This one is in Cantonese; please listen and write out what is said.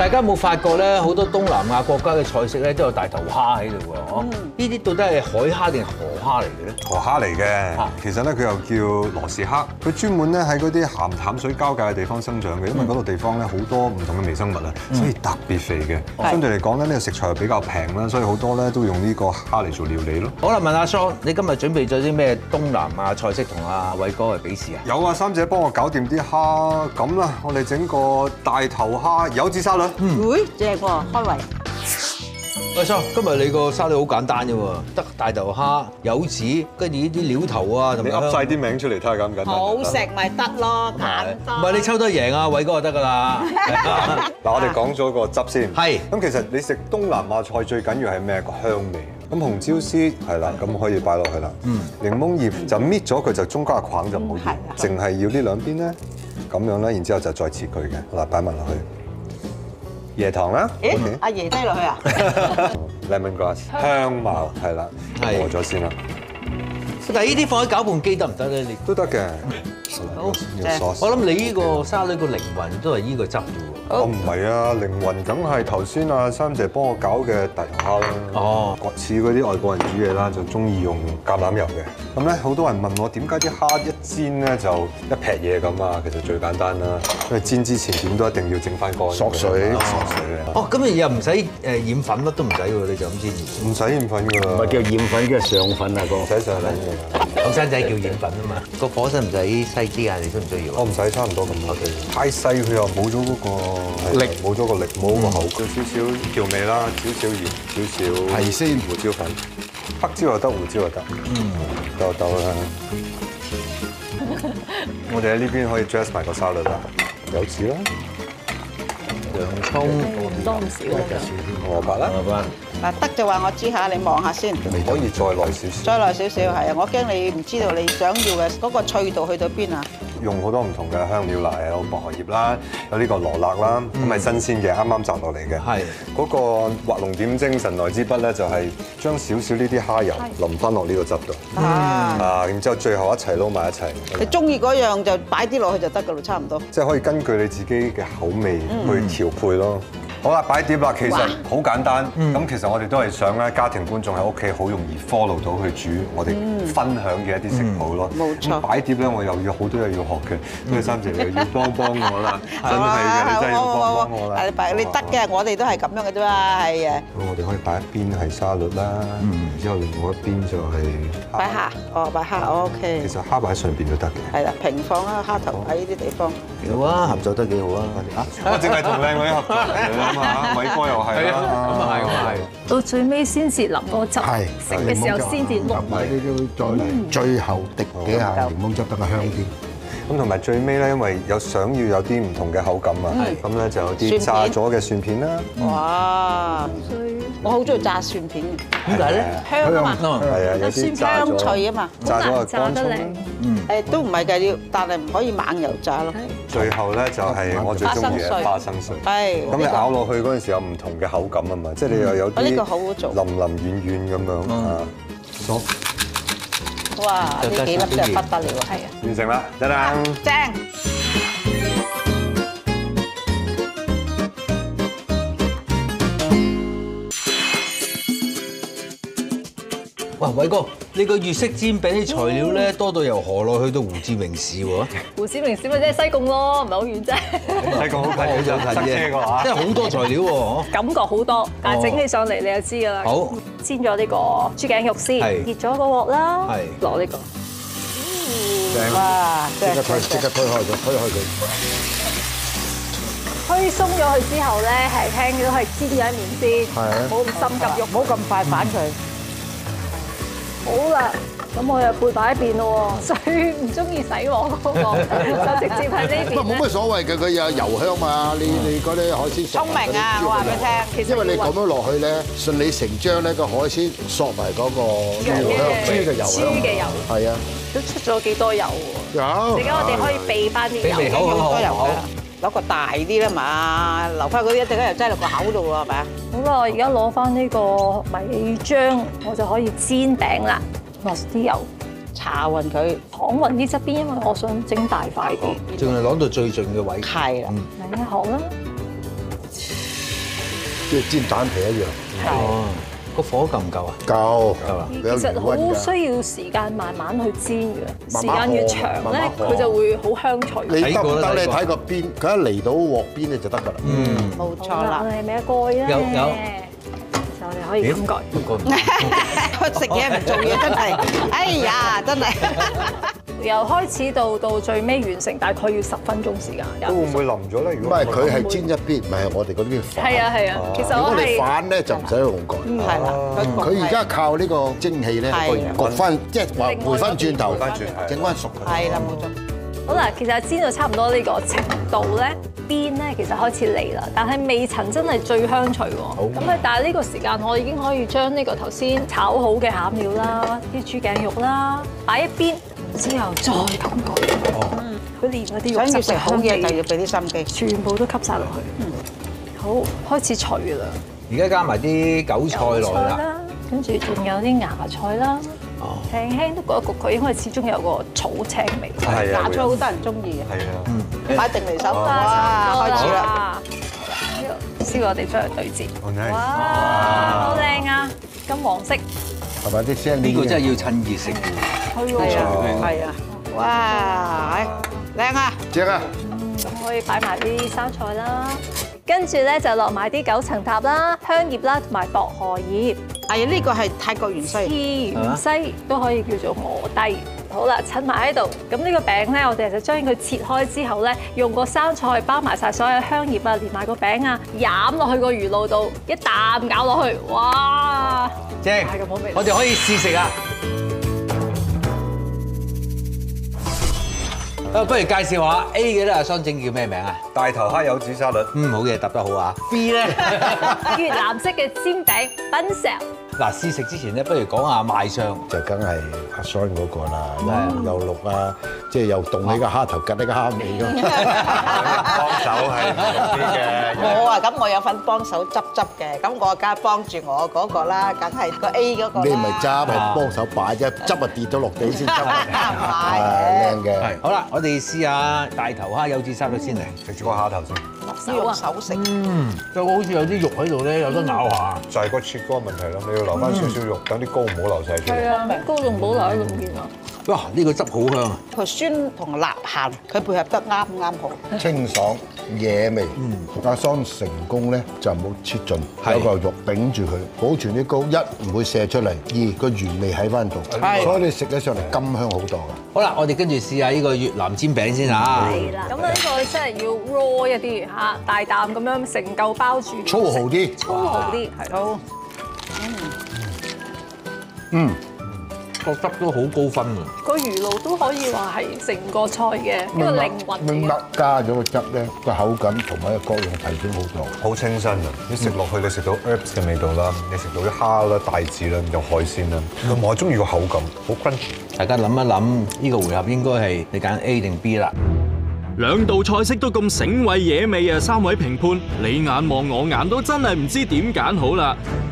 大家有冇發覺咧？好多東南亞國家嘅菜式咧都有大頭蝦喺度喎，呢啲到底係海蝦定係河蝦嚟嘅咧？ 河蝦嚟嘅，其實咧佢又叫羅氏蝦，佢專門咧喺嗰啲鹹淡水交界嘅地方生長嘅，因為嗰度地方咧好多唔同嘅微生物啊，所以特別肥嘅。相對嚟講咧，呢個食材又比較平啦，所以好多咧都用呢個蝦嚟做料理咯。 好啦，問阿桑，你今日準備咗啲咩東南亞菜式同阿偉哥去比試啊？ 有啊，三姐幫我搞掂啲蝦，咁啦，我哋整個大頭蝦柚子沙律。 會正喎，開胃。 阿桑，今日你個沙律好簡單啫喎，得大頭蝦、柚子，跟住呢啲料頭啊，同埋你噏晒啲名出嚟睇下簡唔簡單？ 好食咪得咯，簡單。 唔係你抽得贏啊，偉哥就得㗎啦。 嗱，我哋講咗個汁先。 係。 咁其實你食東南亞菜最緊要係咩？個香味。咁紅椒絲係啦，咁可以擺落去啦。檸檬葉就搣咗佢，就中間嘅框就唔好要，淨係要呢兩邊咧，咁樣咧，然之後就再切佢嘅。嗱，擺埋落去。椰糖啦， 誒，阿爺低落去啊 ？Lemon grass 香茅係啦，磨咗先啦。 但係呢啲放喺攪拌機得唔得咧？你都得嘅。 好，我諗你呢個沙律個靈魂都係呢個汁啫喎。 我唔係啊，靈魂梗係頭先阿三姐幫我搞嘅大頭蝦啦。哦，似嗰啲外國人煮嘢啦，就中意用橄欖油嘅。咁咧，好多人問我點解啲蝦一煎咧就一劈嘢咁啊？其實最簡單啦，因為煎之前點都一定要整翻乾。索水，索水嘅。哦， 咁你又唔使染粉乜都唔使喎，你就咁煎完。 唔使染粉㗎啦。 唔係叫染粉，叫上粉啊哥。 唔使上粉㗎。 後生仔叫染粉啊嘛。個火身唔使細啲啊，你需唔需要？ 我唔使，差唔多咁多。太細佢又冇咗嗰個力，冇咗個力，冇個口感。少少調味啦，少少鹽，少少係先胡椒粉，黑椒又得，胡椒又得。夠啦。我哋喺呢邊可以 dress 埋個沙律啦，柚子啦， 洋葱， 唔多唔少啦。 蘿蔔啦， 嗱，得就話我知下，你望下先。 可以再耐少少。 再耐少少係啊，我驚你唔知道你想要嘅嗰個脆度去到邊啊。 用好多唔同嘅香料啦，有薄荷葉啦，有呢個羅勒啦，咁係新鮮嘅，啱啱摘落嚟嘅。係嗰個畫龍點睛神來之筆咧，就係將少少呢啲蝦油淋翻落呢個汁度。然之後最後一齊撈埋一齊。 你中意嗰樣就擺啲落去就得㗎啦，差唔多。 即係可以根據你自己嘅口味去調配咯。好啦，擺碟啦，其實好簡單。咁其實我哋都係想咧，家庭觀眾喺屋企好容易 follow 到去煮我哋分享嘅一啲食譜咯。冇錯。擺碟咧，我又要好多嘢要學嘅。所以三姐你要幫我啦，真係嘅，你真係要幫我啦。 你得嘅，我哋都係咁樣嘅啫嘛，係啊。 我哋可以擺一邊係沙律啦，然之後另外一邊就係擺蝦，擺蝦 OK。 其實蝦擺喺上邊都得嘅。 係啦，平放啦，蝦頭喺呢啲地方。 好啊，合作得幾好啊！ 我淨係同靚女合作嚟嘛，偉哥又係啦， 咁啊係，咁啊係。 到最尾先至淋個汁，食嘅時候先至落埋呢啲再嚟，最後滴幾下檸檬汁，得個香啲。 咁同埋最尾咧，因為想要有啲唔同嘅口感啊，咁咧就有啲炸咗嘅蒜片啦。哇！ 我好中意炸蒜片， 點解咧？ 香啊嘛， 係啊，有啲炸香脆啊嘛， 炸咗個乾葱。 誒都唔係㗎，要但係唔可以猛油炸咯。 最後咧就係我最中意嘅花生碎。係。咁你咬落去嗰陣時有唔同嘅口感啊嘛，即係你又有啲呢個好好做， 腍腍軟軟咁樣啊。 哇！呢幾粒真係不得了，係啊！ 完成啦，得啦， 正。 哇，偉哥，你個粵式煎餅啲材料咧多到由河內去到胡志明市喎。 胡志明市咪即係西貢咯，唔係好遠啫。 西貢好近啫， 即係好多材料喎。 感覺好多，但係整起上嚟你就知㗎啦。 好， 煎咗呢個豬頸肉先，熱咗個鑊啦，落呢個。 哇！ 即刻推開佢。 推鬆咗佢之後咧，輕輕都係煎咗一面先，冇咁心急肉， 唔好咁快反佢。 好啦，咁我又背擺一邊咯喎，最唔中意洗鑊嗰個就直接喺呢邊。 冇乜所謂嘅，佢有油香嘛。你嗰啲海鮮聰明啊！我話俾你聽， 因為你咁樣落去咧，順理成章咧個海鮮索埋嗰個油香，豬嘅油香。 豬嘅油係啊，都出咗幾多油喎？有。而家我哋可以避翻啲油， 好多油㗎。攞個大啲啦嘛，留翻嗰啲一陣間又擠落個口度喎，係咪啊？ 好啦，我而家攞翻呢個米漿，我就可以煎餅啦。落啲油， 搽勻佢， 躺勻啲側邊，因為我想整大塊啲。 淨係攞到最盡嘅位。 係啦， 第一行啦。 即係煎蛋皮一樣。 哦，個火夠唔夠啊？ 夠夠啦。 其實好需要時間慢慢去煎嘅，時間越長咧，佢就會好香脆。 你得唔得咧？睇個邊，佢一嚟到鑊邊咧就得㗎啦。 冇錯好啦， 啦我。哋咪蓋啦。 有就我哋可以咁蓋。 食嘢唔做嘢真係，哎呀，真係。 由開始到最尾完成，大概要10分鐘時間。 都會唔會腍咗咧？如果唔係佢係煎一邊，唔係我哋嗰啲飯。 係啊係啊，其實如果你我係飯咧就唔使用蓋。 係啦， 佢而家靠呢個蒸氣咧係焗翻，即係話回翻轉頭， 翻轉整翻熟佢。 係啦，冇錯。 好啦，其實煎到差唔多呢個程度咧，邊咧其實開始嚟啦，但係未曾真係最香脆喎。咁但係呢個時間我已經可以將呢個頭先炒好嘅餡料啦、啲豬頸肉啦擺一邊，之後再咁蓋。佢連嗰啲肉想要汁食好嘢就要俾啲心機。 全部都吸晒落去。好，開始脆啦。 而家加埋啲韭菜落去啦。 跟住仲有啲芽菜啦。輕輕都焗一焗佢，因為始終有個草青味。 係啊芽菜好多人中意嘅。 係啊， 擺定離手，哇，開始啦！ 啦。燒我哋將佢對折。 好 nice 哇，好靚啊！金黃色。 係咪啲聲？ 呢個真係要趁熱食嘅。 係係啊， 喎。 係啊，哇，靚啊！ 正啊！ 咁可以擺埋啲生菜啦，跟住咧就落埋啲九層塔啦、香葉啦同埋薄荷葉。 係啊，呢個係泰國芫芫茜。 芫茜都可以叫做鵝低。好啦，襯埋喺度。咁呢個餅咧，我哋就將佢切開之後咧，用個生菜包埋晒所有香葉啊，連埋個餅啊，攬落去個魚露度，一啖咬落去，哇！ 正係咁好味， 我哋可以試食啊！不如介紹下 A 嘅咧，阿桑整叫咩名啊？ 大頭蝦柚子沙律。 好嘢，答得好啊！B 咧， 越南式嘅煎餅品石。 嗱，試食之前咧，不如講下賣相。 就梗係阿 Son 嗰個啦，又綠啊，即係又凍起個蝦頭，趌起個蝦尾咁。 幫手係啲嘅。 我啊，咁我有份幫手執嘅，咁我梗係幫住我嗰個啦，梗係個 A 嗰個啦。 你咪執係幫手擺啫，執啊跌咗落地先執。 係靚嘅。 係，好啦，我哋試下大頭蝦柚子沙律先嚟。 食住個蝦頭先， 要用手食。 就好似有啲肉喺度咧，有得咬下。 就係個切嗰個問題咯，你要留翻少少肉，等啲膏唔好流晒出嚟。 係啊，高仲保留喺度見啊！ 哇，呢個汁好香啊！ 佢酸同辣鹹，佢配合得啱好。 清爽野味，阿桑成功咧就冇切盡， 係有個肉頂住佢，保存啲膏，一唔會射出嚟，二個原味喺翻度， 係所以你食起上嚟甘香好多㗎。 好啦，我哋跟住試下呢個越南煎餅先嚇。 係啦，咁呢個真係要 raw 一啲嚇，大啖咁樣成嚿包住， 粗豪啲， 粗豪啲，係好。 個汁都好高分啊！ 個魚露都可以話係成個菜嘅一個靈魂嚟明嘅。 白加咗個汁咧，個口感同埋個各樣提升好多。 好清新啊！你食落去，你食到 herbs 嘅味道啦，你食到啲蝦啦、帶子啦，有海鮮啦，同埋我中意個口感，好 crunchy。 大家諗一諗，呢個回合應該係你揀 A 定 B 啦。 兩道菜式都咁醒胃惹味啊！3位評判你眼望我眼都真係唔知點揀好啦〜